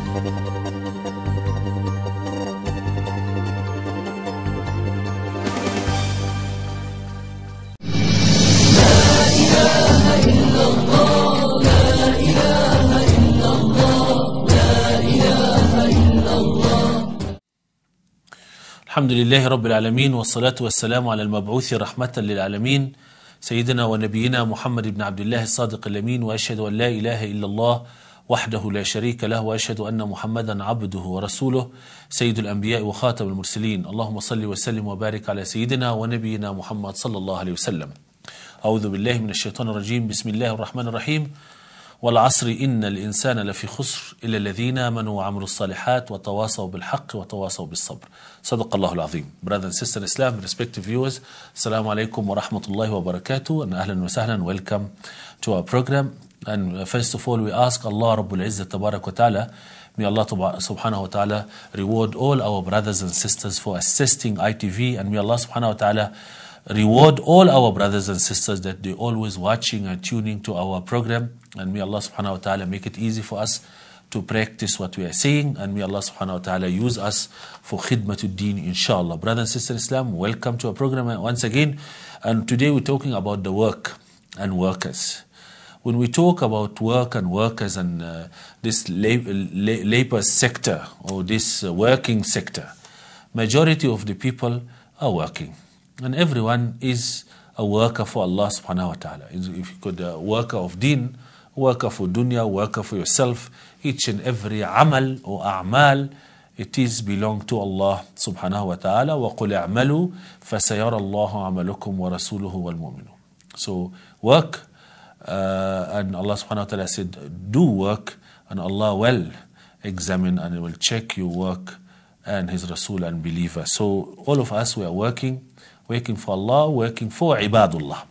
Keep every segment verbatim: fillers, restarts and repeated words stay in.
الحمد لله رب العالمين والصلاة والسلام على المبعوث رحمة للعالمين سيدنا ونبينا محمد بن عبد الله الصادق الأمين، وأشهد أن لا إله إلا الله وحده لا شريك له، وأشهد أن محمدا عبده ورسوله سيد الأنبياء وخاتم المرسلين. اللهم صل وسلم وبارك على سيدنا ونبينا محمد صلى الله عليه وسلم. أعوذ بالله من الشيطان الرجيم. بسم الله الرحمن الرحيم. والعصر إن الإنسان لفي خسر إلا الذين آمنوا وعملوا الصالحات وتواصوا بالحق وتواصوا بالصبر. صدق الله العظيم. Brothers and sisters in Islam, respective viewers, Assalamu alaikum wa rahmatullahi wa barakatuh, and ahlan wa sahlan, welcome to our program. And first of all, we ask Allah Rabbul Izzah Tabarak wa Ta'ala, may Allah subhanahu wa ta'ala reward all our brothers and sisters for assisting I T V, and may Allah subhanahu wa ta'ala reward all our brothers and sisters that they always watching and tuning to our program, and may Allah subhanahu wa ta'ala make it easy for us to practice what we are saying, and may Allah subhanahu wa ta'ala use us for khidmatul deen, inshallah. Brothers and sisters in Islam, welcome to our program once again. And today we're talking about the work and workers. When we talk about work and workers and uh, this labor, labor sector or this uh, working sector, majority of the people are working. And everyone is a worker for Allah subhanahu wa ta'ala. If you could, a worker of deen, worker for dunya, worker for yourself, each and every amal or a'mal, it is belong to Allah subhanahu wa ta'ala. وَقُلْ اعْمَلُوا فَسَيَرَ اللَّهُ عَمَلُكُمْ وَرَسُولُهُ وَالْمُؤْمِنُونَ. So work, uh, and Allah subhanahu wa ta'ala said, do work, and Allah will examine and will check your work and His Rasul and believer. So all of us, we are working, working for Allah, working for ibadullah.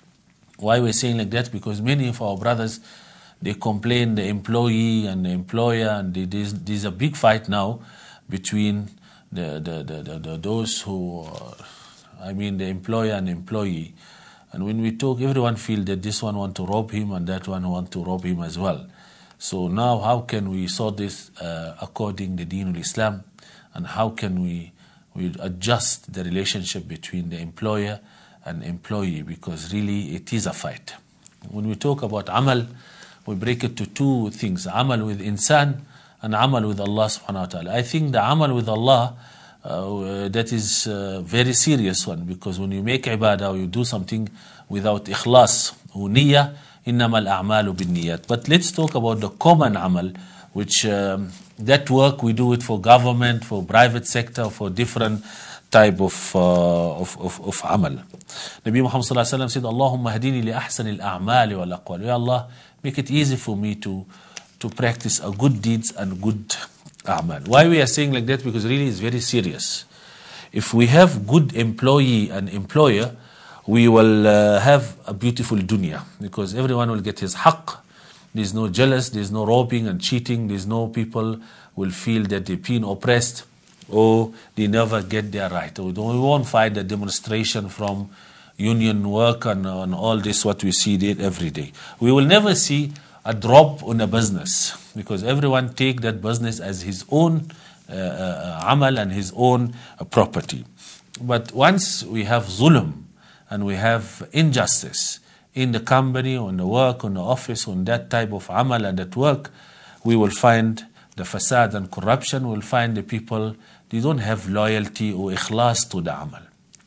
Why we're saying like that? Because many of our brothers, they complain, the employee and the employer, and they, there's, there's a big fight now between the, the, the, the, the those who, uh, I mean the employer and employee. And when we talk, everyone feel that this one want to rob him and that one want to rob him as well. So now how can we sort this uh, according to the Deen al-Islam, and how can we, we adjust the relationship between the employer and employee, because really it is a fight. When we talk about amal, we break it to two things: amal with insan and amal with Allah subhanahu wa ta'ala. I think the amal with Allah, uh, that is a very serious one, because when you make ibadah or you do something without ikhlas or niyyah, innama al-a'malu bin niyyat. But let's talk about the common amal, which um, that work we do it for government, for private sector, for different type of, uh, of, of, of amal. Nabi Muhammad sallallahu alaihi wasallam said, Allahumma hadini li ahsani al-a'mali wal aqwal. Ya Allah, make it easy for me to, to practice a good deeds and good a'mal. Why we are saying like that? Because really it's very serious. If we have good employee and employer, we will uh, have a beautiful dunya, because everyone will get his haqq. There's no jealous, there's no robbing and cheating, there's no people will feel that they're being oppressed, or they never get their right. We, don't, we won't find the demonstration from union work and, and all this, what we see there every day. We will never see a drop on a business, because everyone take that business as his own uh, uh, amal and his own uh, property. But once we have zulm and we have injustice in the company, on the work, on the office, on that type of amal and that work, we will find the fasad and corruption. We'll find the people, they don't have loyalty or ikhlas to the amal.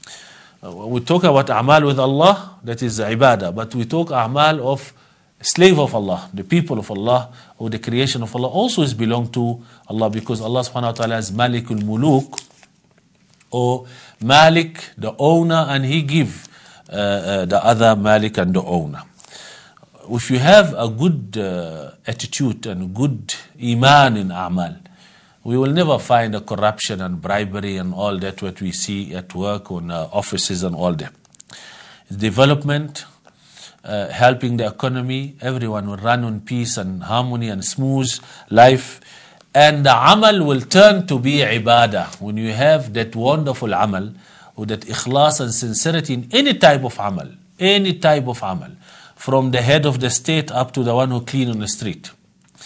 Uh, we talk about amal with Allah, that is ibadah, but we talk amal of slave of Allah, the people of Allah, or the creation of Allah, also is belong to Allah, because Allah subhanahu wa ta'ala is Malikul Muluk, or Malik, the owner, and He give uh, uh, the other Malik and the owner. If you have a good uh, attitude and good iman in amal, we will never find a corruption and bribery and all that what we see at work, on uh, offices and all that. Development, uh, helping the economy, everyone will run on peace and harmony and smooth life, and the amal will turn to be ibadah. When you have that wonderful amal, or that ikhlas and sincerity in any type of amal, any type of amal, from the head of the state up to the one who clean on the street.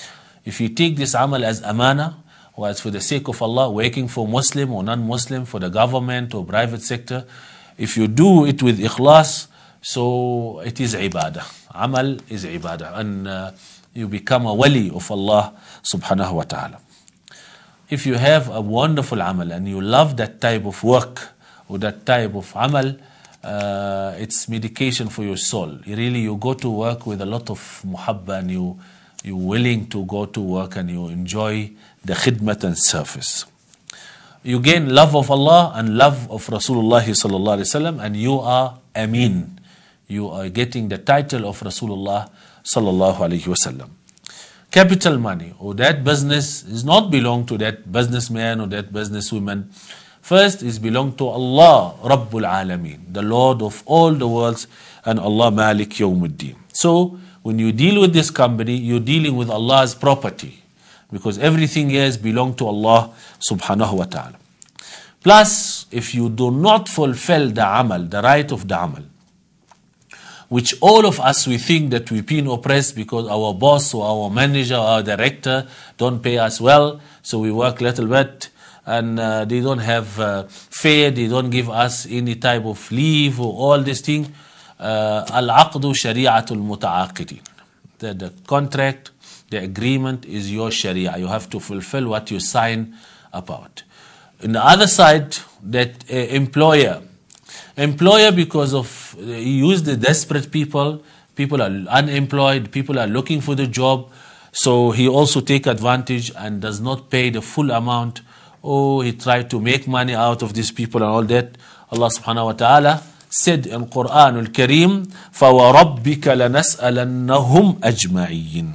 if you take this amal as amana, or as for the sake of Allah, working for Muslim or non-Muslim, for the government or private sector, if you do it with ikhlas, so it is ibadah. Amal is ibadah, and uh, you become a wali of Allah subhanahu wa ta'ala. If you have a wonderful amal and you love that type of work or that type of amal, uh, it's medication for your soul. You really, you go to work with a lot of muhabba, and you, you're willing to go to work and you enjoy the khidmat and service. You gain love of Allah and love of Rasulullah sallallahu alaihi wasallam, and you are Amin. You are getting the title of Rasulullah sallallahu alaihi wasallam. Capital money or that business is not belong to that businessman or that businesswoman. First is belong to Allah Rabbul Alameen, the Lord of all the worlds, and Allah Malik Yawmuddin. So when you deal with this company, you're dealing with Allah's property, because everything else belongs to Allah subhanahu wa ta'ala. Plus, if you do not fulfill the amal, the right of the amal, which all of us, we think that we've been oppressed because our boss or our manager or our director don't pay us well, so we work a little bit, and uh, they don't have uh, fare, they don't give us any type of leave or all this thing. Uh, Al-aqdu shari'atul muta'aqidin. The, the contract, the agreement is your sharia. You have to fulfill what you sign about. On the other side, that uh, employer, employer because of, uh, he used the desperate people, people are unemployed, people are looking for the job, so he also take advantage and does not pay the full amount. Oh, he tried to make money out of these people and all that. Allah subhanahu wa ta'ala said in Quran al-Kareem, فَوَرَبِّكَ لَنَسْأَلَنَّهُمْ أَجْمَعِينَ.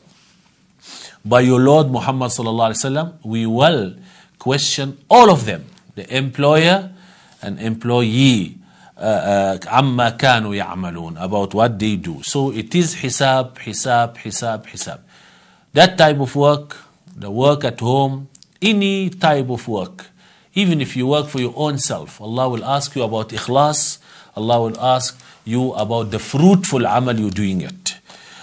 By your Lord Muhammad sallallahu alaihi wasallam, we will question all of them, the employer and employee, عَمَّا كَانُوا يَعْمَلُونَ, about what they do. So it is hisab, hisab, hisab, hisab. That type of work, the work at home, any type of work, even if you work for your own self, Allah will ask you about ikhlas, Allah will ask you about the fruitful amal you're doing it.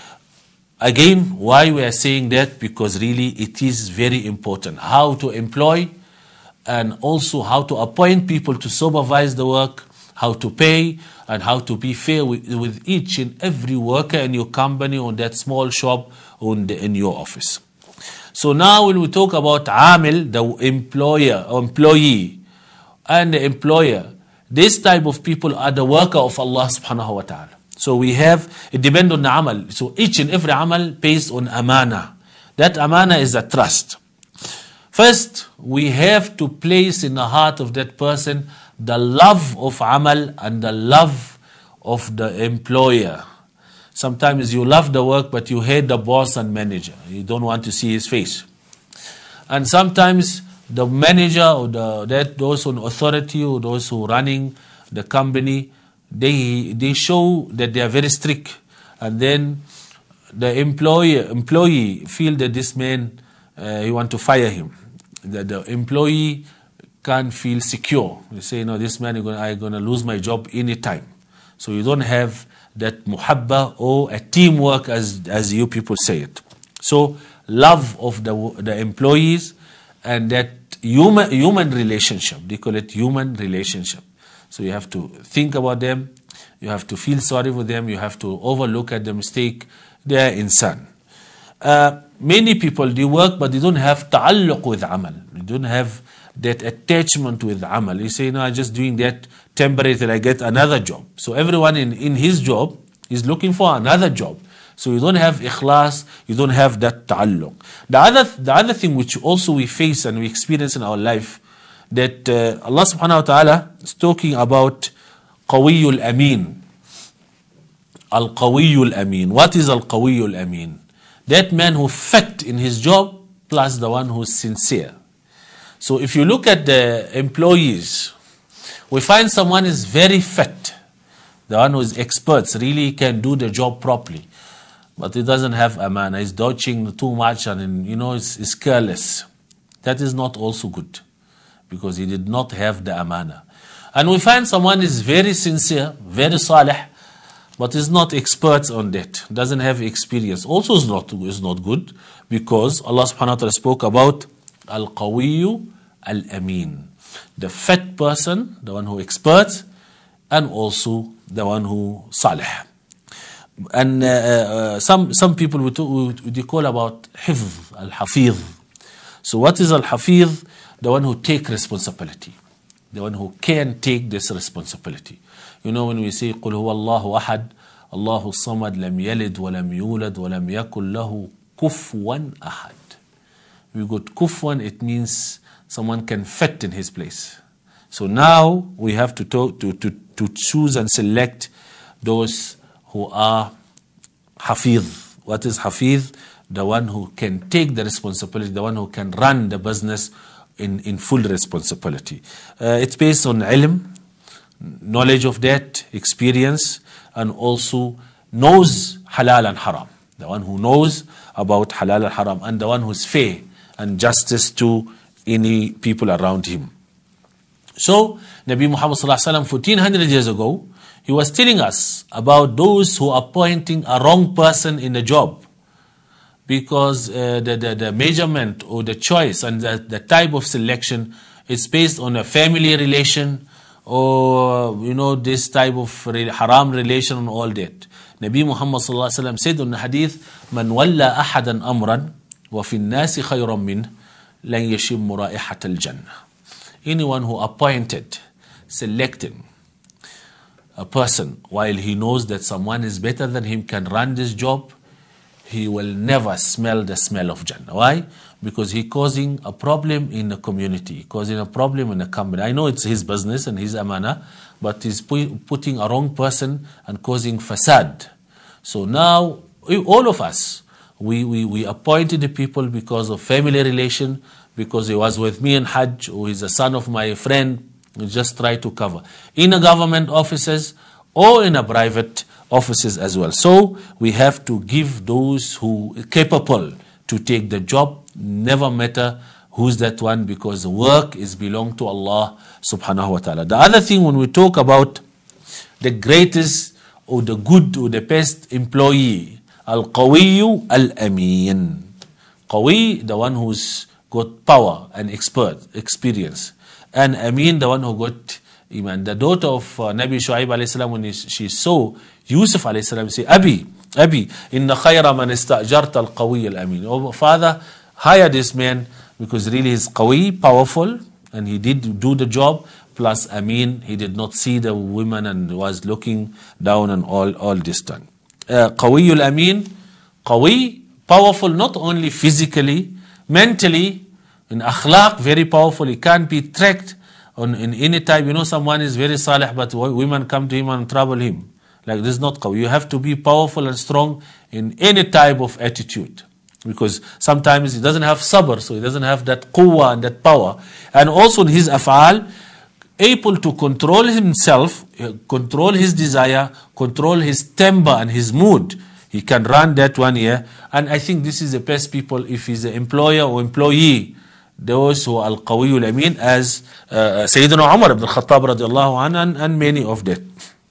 Again, why we are saying that? Because really it is very important how to employ, and also how to appoint people to supervise the work, how to pay, and how to be fair with, with each and every worker in your company, or that small shop, or in, the, in your office. So now when we talk about amil, the employer or employee, and the employer, this type of people are the worker of Allah subhanahu wa ta'ala. So we have, it depends on the amal. So each and every amal based on amana. That amana is a trust. First, we have to place in the heart of that person the love of amal and the love of the employer. Sometimes you love the work, but you hate the boss and manager. You don't want to see his face. And sometimes the manager or the, that those on authority or those who are running the company, they they show that they are very strict, and then the employer employee feel that this man, uh, you want to fire him. That the employee can't feel secure. You say, no, this man, I'm going to lose my job anytime. So you don't have that muhabba or a teamwork as as you people say it. So love of the the employees and that human human relationship. They call it human relationship. So you have to think about them, you have to feel sorry for them, you have to overlook at the mistake. They are insan. Uh, many people, they work, but they don't have ta'alluq with amal. They don't have that attachment with amal. You say, no, I'm just doing that temporary till I get another job. So everyone in, in his job is looking for another job. So you don't have ikhlas, you don't have that ta'alluq. The other, the other thing which also we face and we experience in our life, that uh, Allah subhanahu wa ta'ala is talking about Qawiyul Amin. Al-Qawiyul Amin. What is Al-Qawiyul Amin? That man who fit in his job plus the one who's sincere. So if you look at the employees, we find someone is very fit. The one who is expert, really can do the job properly. But he doesn't have amana. He's dodging too much and, you know, is, is careless. That is not also good, because he did not have the amana. And we find someone is very sincere, very salih, but is not expert on that, doesn't have experience, also is not, is not good, because Allah subhanahu wa ta'ala spoke about al-qawiyu al-amin, the fat person, the one who expert, and also the one who salih. And uh, uh, some some people would, would, would call about hifz, al-hafiz. So what is al-hafiz? The one who take responsibility, the one who can take this responsibility. You know, when we say قُلْ هُوَ اللَّهُ أَحَدٌ اللَّهُ الصَّمَدْ لَمْ يَلِدْ وَلَمْ يُولَدْ وَلَمْ يَكُنْ لَهُ كُفْوًا أَحَدٌ. We got kufwan, it means someone can fit in his place. So now we have to, talk, to, to, to choose and select those who are hafiz. What is hafiz? The one who can take the responsibility, the one who can run the business in, in full responsibility. Uh, it's based on ilm, knowledge of that, experience, and also knows halal and haram. The one who knows about halal and haram, and the one who's fair and justice to any people around him. So, Nabi Muhammad sallallahu alaihi wasallam, fourteen hundred years ago, he was telling us about those who are appointing a wrong person in a job, because uh, the, the, the measurement or the choice and the, the type of selection is based on a family relation, or you know, this type of re haram relation and all that. Nabi Muhammad sallallahu alaihi wasallam said in the hadith, "Man walla ahadan amran wa fi an-nasi khayran min lan yashim ra'ihat al-jannah." Anyone who appointed, selected a person while he knows that someone is better than him, can run this job, he will never smell the smell of Jannah. Why? Because he's causing a problem in the community, causing a problem in the company. I know it's his business and his amana, but he's pu putting a wrong person and causing fasad. So now, all of us, we, we, we appointed the people because of family relation, because he was with me in Hajj, or he's a son of my friend. We just try to cover. In a government offices or in a private offices as well. So we have to give those who are capable to take the job, never matter who's that one, because the work is belong to Allah subhanahu wa ta'ala. The other thing, when we talk about the greatest or the good or the best employee, al-qawiyu al-amin. Qawi, the one who's got power and expert, experience. And Amin, the one who got iman. The daughter of uh, Nabi Shu'aib alayhi salam, when he, she saw Yusuf alayhi salam, say, Abi, Abi, inna khayra man istajarta al-qawi al-amin. Oh, father, hire this man, because really he's qawi, powerful, and he did do the job, plus Amin, he did not see the women and was looking down and all, all this time. Uh, qawi al-amin, qawi, powerful not only physically, mentally, in akhlaq, very powerful. He can't be tracked on in any type. You know, someone is very salih, but women come to him and trouble him. Like, this is not qawi. You have to be powerful and strong in any type of attitude, because sometimes he doesn't have sabr, so he doesn't have that quwwah and that power. And also in his af'al, able to control himself, control his desire, control his temper and his mood. He can run that one here. And I think this is the best people, if he's an employer or employee, those who are al-qawi al-amin, as uh, Sayyidina Umar ibn al-Khattab radiallahu anhu, and, and many of that.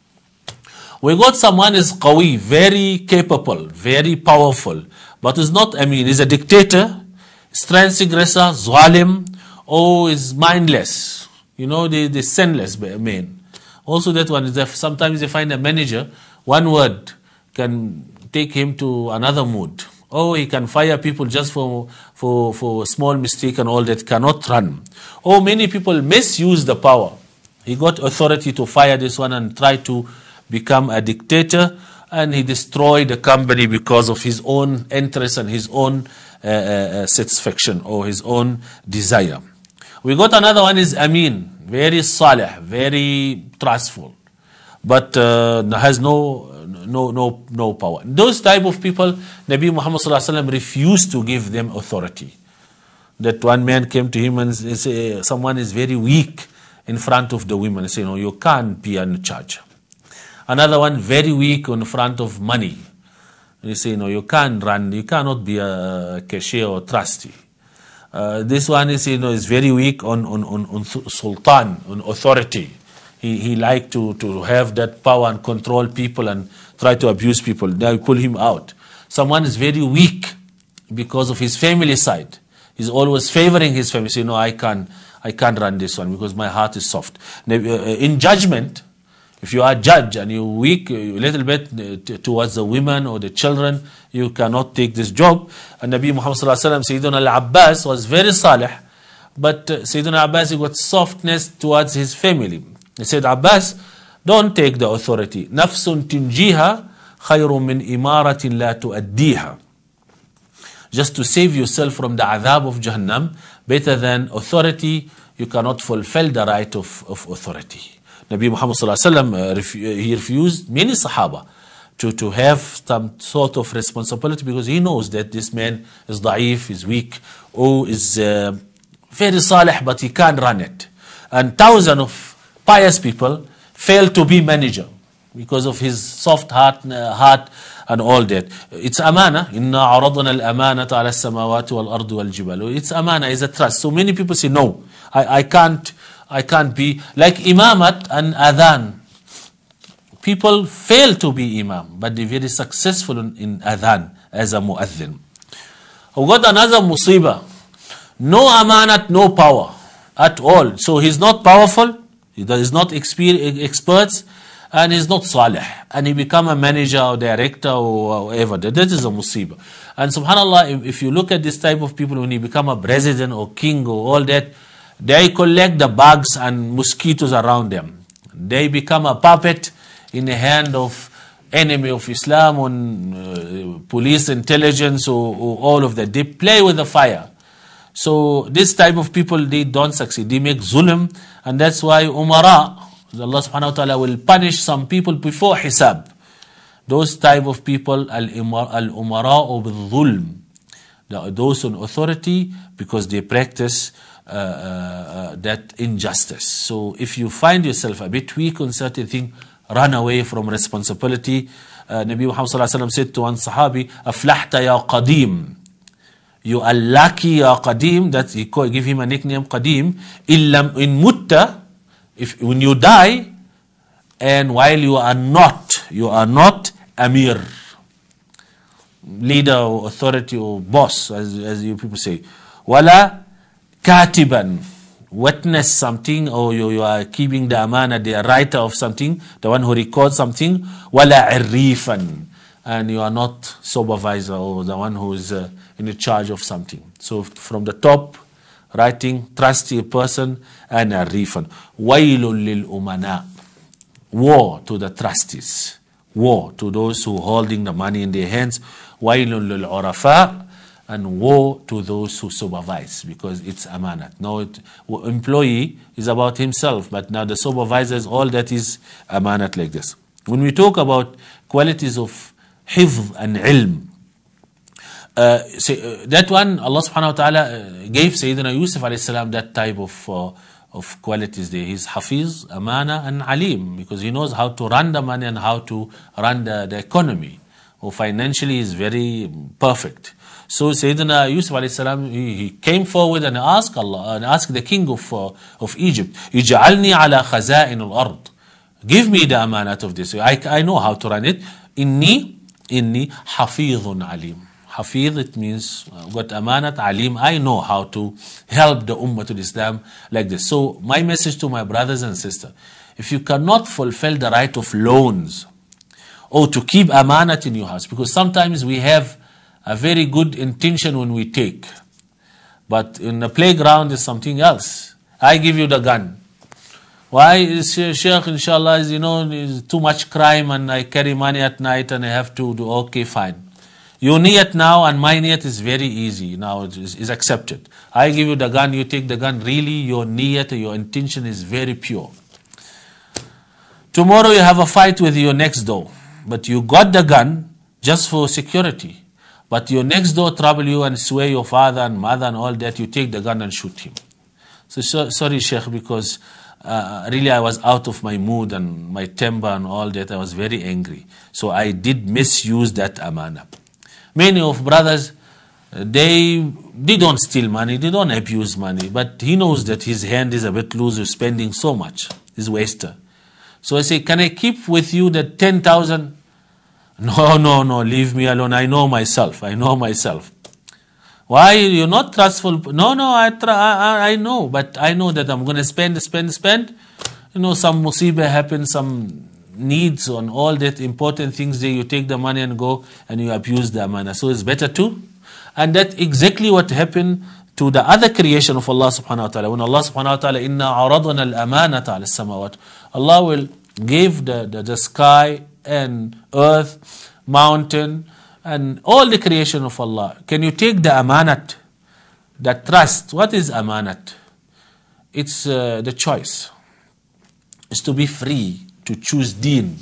We got someone is qawi, very capable, very powerful, but is not amin, is a dictator, transgressor, zalim, or is mindless. You know, the, the senseless man. Also that one is that sometimes they find a manager, one word can take him to another mood. Oh, he can fire people just for, for, for small mistake and all that, cannot run. Oh, many people misuse the power. He got authority to fire this one and try to become a dictator, and he destroyed the company because of his own interest and his own uh, uh, satisfaction or his own desire. We got another one is Amin, very salih, very trustful, but uh, has no no no no power. Those type of people, Nabi Muhammad sallallahu alaihi wasallam refused to give them authority. That one man came to him and said, someone is very weak in front of the women. He said, no, you can't be in charge. Another one very weak in front of money. He said, no, you can't run, you cannot be a cashier or trustee. Uh, this one is, you know, is very weak on, on, on, on sultan, on authority. He, he liked to, to have that power and control people and try to abuse people. Now you pull him out. Someone is very weak because of his family side. He's always favoring his family. Say, no, I can't, I can't run this one because my heart is soft. Now, in judgment, if you are a judge and you're weak a little bit towards the women or the children, you cannot take this job. And Nabi Muhammad sallallahu alaihi wasallam, Sayyidina al-Abbas was very salih, but uh, Sayyidina Abbas, he got softness towards his family. He said, Abbas, don't take the authority. Nafsun tinjiha khayrun min imaratin la tuaddiha. Just to save yourself from the adhab of Jahannam, better than authority. You cannot fulfill the right of, of authority. Nabi Muhammad sallallahu alaihi wasallam, uh, refu he refused many Sahaba to, to have some sort of responsibility because he knows that this man is da'if, is weak, or is uh, very salih, but he can't run it. And thousands of pious people fail to be manager because of his soft heart, uh, heart and all that. It's amana. Inna aradna al-amanata ala as-samawati wal-ardi wal-jibal. It's amana, it's a trust. So many people say, no, I, I can't, I can't be like imamat and adhan. People fail to be imam, but they're very successful in, in adhan as a mu'adhin. I've got another musibah. No amanat, no power at all. So he's not powerful, he is not expert, and he's not salih. And he become a manager or director or whatever. That is a musibah. And subhanAllah, if, if you look at this type of people, when he become a president or king or all that, they collect the bugs and mosquitoes around them. They become a puppet in the hand of enemy of Islam, on uh, police intelligence or, or all of that. They play with the fire. So this type of people, they don't succeed. They make zulm, and that's why umara, Allah subhanahu wa ta'ala will punish some people before hisab. Those type of people, al-umara bil-zulm, those on authority, because they practice uh, uh, that injustice. So if you find yourself a bit weak on certain thing, run away from responsibility. Uh, Nabi Muhammad sallallahu alaihi wasallam said to one Sahabi, "Aflahta ya Qadim." You are lucky, ya Qadim. That he call, give him a nickname, Qadim. Illam in mutta, if when you die, and while you are not, you are not Amir, leader or authority or boss, as as you people say. Wala katiban, witness something, or you, you are keeping the amana, the writer of something, the one who records something. Wala irifan, and you are not supervisor or the one who is uh, in charge of something. So from the top, writing, trusty person, and irifan. Wailul lil umana, woe to the trustees, woe to those who holding the money in their hands. Wailul lil urafa, and woe to those who supervise, because it's amanat. Now, it, employee is about himself, but now the supervisor is all that is amanat like this. When we talk about qualities of hifz and ilm, uh, say, uh, that one, Allah subhanahu wa ta'ala gave Sayyidina Yusuf alayhi salam that type of, uh, of qualities there. He's hafiz, amana, and alim, because he knows how to run the money and how to run the, the economy. Or financially is very perfect. So Sayyidina Yusuf alayhi salam, he, he came forward and asked Allah, and asked the king of uh, of Egypt, "Ij'alni ala khaza'in al-ard." Give me the amanat of this. I, I know how to run it. Inni, inni hafidhun alim. Hafidh, it means uh, got amanat, alim. I know how to help the ummah to Islam like this. So my message to my brothers and sisters, if you cannot fulfill the right of loans, or to keep amanat in your house, because sometimes we have a very good intention when we take, but in the playground is something else. I give you the gun. Why is Sheikh, inshallah, is, you know, is too much crime and I carry money at night and I have to do, okay, fine. Your niyat now and my niyat is very easy. Now it is, is accepted. I give you the gun, you take the gun. Really, your niyat, your intention is very pure. Tomorrow you have a fight with your next door, but you got the gun just for security. But your next door trouble you and swear your father and mother and all that, you take the gun and shoot him. So, so sorry, Sheikh, because uh, really I was out of my mood and my temper and all that. I was very angry. So I did misuse that amana. Many of brothers, they, they don't steal money, they don't abuse money, but he knows that his hand is a bit loose, he's spending so much, he's a waster. So I say, can I keep with you the ten thousand? No, no, no, leave me alone. I know myself. I know myself. Why? You're not trustful. No, no, I, try, I, I know, but I know that I'm going to spend, spend, spend. You know, some musibah happens, some needs on all that important things there. You take the money and go and you abuse the amana. So it's better too. And that's exactly what happened to the other creation of Allah subhanahu wa ta'ala. When Allah subhanahu wa ta'ala, inna aradana al-amanata ala samawat. Allah will give the, the, the sky and earth, mountain, and all the creation of Allah. Can you take the amanat, the trust? What is amanat? It's uh, the choice. It's to be free to choose deen.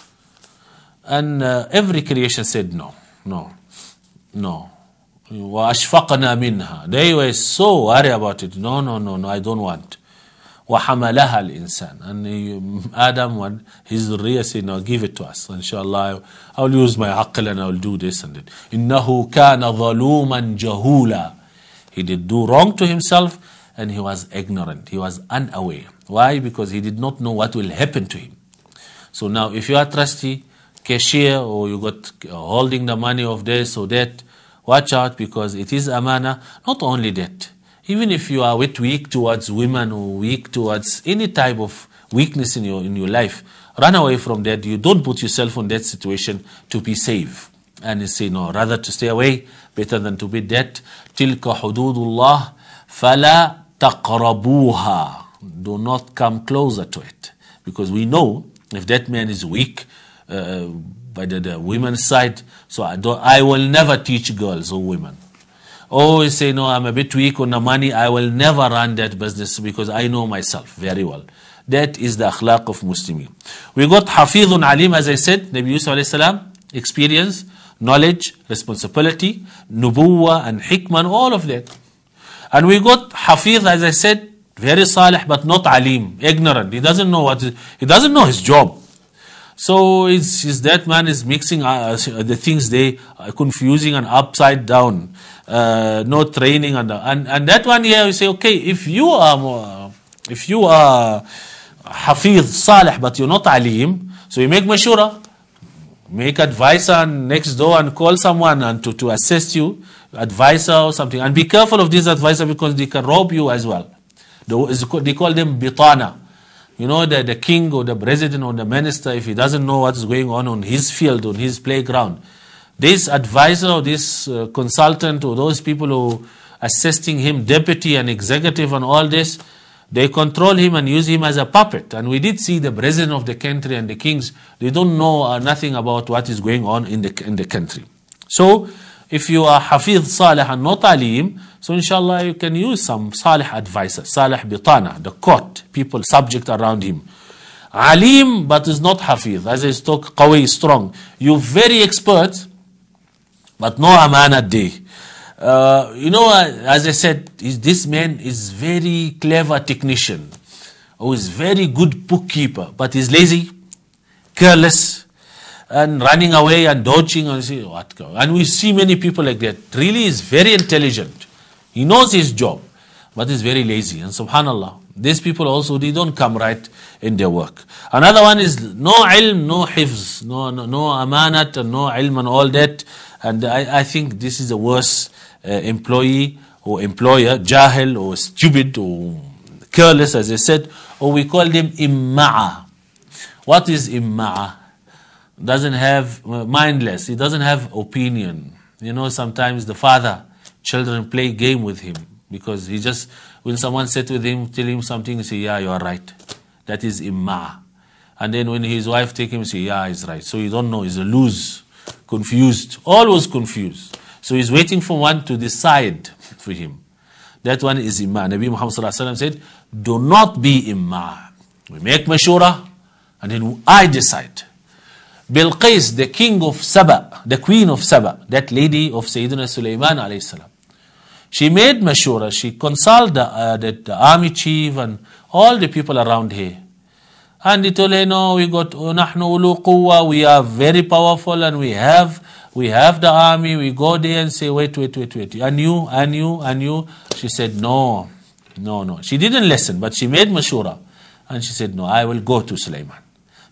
And uh, every creation said no, no, no. وَأَشْفَقْنَا مِنْهَا. They were so worried about it. No, no, no, no, I don't want. وَحَمَلَهَا الْإِنسان. And he, Adam and his Zurriya said, no, give it to us. Inshallah, I will use my aql and I will do this and that. إِنَّهُ كَانَ ظَلُومًا جَهُولًا. He did do wrong to himself and he was ignorant. He was unaware. Why? Because he did not know what will happen to him. So now if you are trustee, cashier, or you got uh, holding the money of this or that, watch out, because it is amana. Not only that, even if you are weak towards women or weak towards any type of weakness in your in your life, run away from that. You don't put yourself in that situation to be safe. And you say, no, rather to stay away, better than to be that. Tilka hududullah, fala taqrabuha. Do not come closer to it. Because we know if that man is weak, uh, by the, the women's side, so I, don't, I will never teach girls or women. Oh, you say, no, I'm a bit weak on the money, I will never run that business because I know myself very well. That is the akhlaq of Muslimin. We got Hafidhun Alim, as I said, Nabi Yusuf alayhi salam, experience, knowledge, responsibility, nubuwa and hikmah, all of that. And we got Hafidh, as I said, very salih, but not alim, ignorant. He doesn't know what, he doesn't know his job. So it's, it's that man is mixing uh, the things they are confusing and upside down. Uh, no training and, and and that one here we say, okay, if you are if you are Hafidh Salih but you're not Alim, so you make mashura, make advisor next door and call someone and to, to assist you, advisor or something, and be careful of this advisor because they can rob you as well. They call them bitana. You know, the, the king or the president or the minister, if he doesn't know what's going on on his field, on his playground, this advisor or this uh, consultant or those people who are assisting him, deputy and executive and all this, they control him and use him as a puppet. And we did see the president of the country and the kings, they don't know uh, nothing about what is going on in the, in the country. So, if you are Hafidh Salih and not Alim, so inshallah you can use some Salih advisor, Salih Bitana, the court, people subject around him. Alim, but is not Hafidh, as I talk, Qawi, strong. You're very expert, but no amana day. Uh, you know, as I said, is this man is very clever technician, or is very good bookkeeper, but he's lazy, careless, and running away and dodging and say, what? And we see many people like that. Really is very intelligent. He knows his job, but is very lazy. And subhanallah, these people also, they don't come right in their work. Another one is no ilm, no hifz, no, no, no amanat, and no ilm and all that. And I, I think this is the worst uh, employee or employer, jahil or stupid or careless, as I said, or we call them imma'a. What is imma'a? Doesn't have, uh, mindless, he doesn't have opinion. You know, sometimes the father, children play game with him because he just, when someone said with him, tell him something, he say, yeah, you are right. That is imma. And then when his wife take him, say, yeah, he's right. So you don't know, he's a loose, confused, always confused. So he's waiting for one to decide for him. That one is imma. Nabi Muhammad sallallahu alaihi wasallam said, do not be imma. We make mashura and then I decide. Bilqis, the king of Saba, the queen of Saba, that lady of Sayyidina Sulaiman alayhi salam. She made mashura, she consulted the, uh, the, the army chief and all the people around her. And he told her, no, we got, نحن أولو قوة, we are very powerful and we have, we have the army, we go there and say, wait, wait, wait, wait, and you, and you, and you. She said, no, no, no. She didn't listen, but she made mashura. And she said, no, I will go to Sulaiman.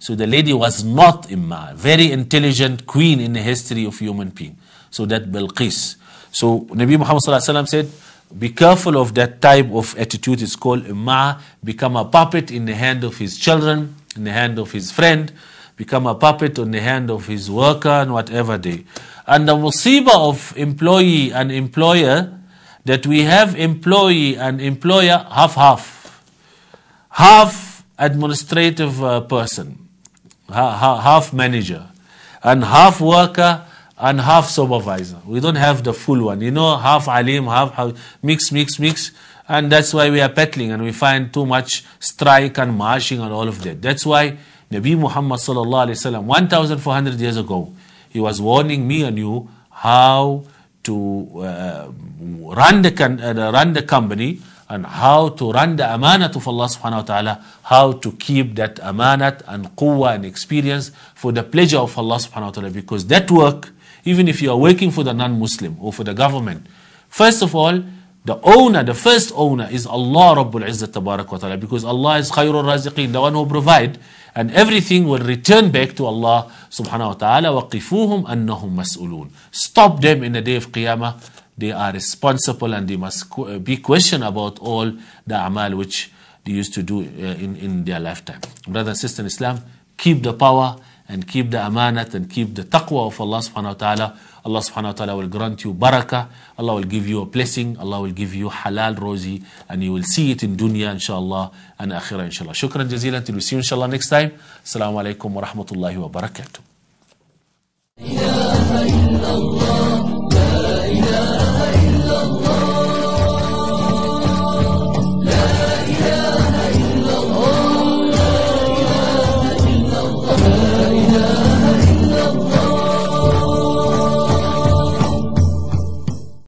So the lady was not Imma, very intelligent queen in the history of human being. So that Bilqis. So Nabi Muhammad sallallahu alaihi wasallam said, be careful of that type of attitude. It's called Imma. Become a puppet in the hand of his children, in the hand of his friend. Become a puppet on the hand of his worker and whatever they. And the musibah of employee and employer, that we have employee and employer half-half. Half administrative uh, person, ha ha half manager, and half worker, and half supervisor. We don't have the full one. You know, half alim, half, half mix, mix, mix. And that's why we are peddling and we find too much strike and marching and all of that. That's why Nabi Muhammad sallallahu alaihi wasallam, one thousand four hundred years ago, he was warning me and you how to uh, run, the uh, run the company and how to run the amanat of Allah subhanahu wa ta'ala, how to keep that amanat and quwwah and experience for the pleasure of Allah subhanahu wa ta'ala. Because that work, even if you are working for the non-Muslim or for the government, first of all, the owner, the first owner is Allah Rabbul Izzat Tabarak wa Ta'ala, because Allah is Khairul Raziqeen, the one who provide, and everything will return back to Allah subhanahu wa ta'ala. وَقِفُوهُمْ أَنَّهُمْ مَسْئُولُونَ. Stop them in the day of Qiyamah. They are responsible and they must be questioned about all the amal which they used to do in, in their lifetime. Brothers and sisters in Islam, keep the power and keep the amanat and keep the taqwa of Allah subhanahu wa ta'ala. Allah subhanahu wa ta'ala will grant you barakah. Allah will give you a blessing. Allah will give you halal rozi, and you will see it in dunya inshallah and akhirah inshallah. Shukran jazeelan. Till we see you inshallah next time. Assalamu alaikum wa rahmatullahi wa barakatuh.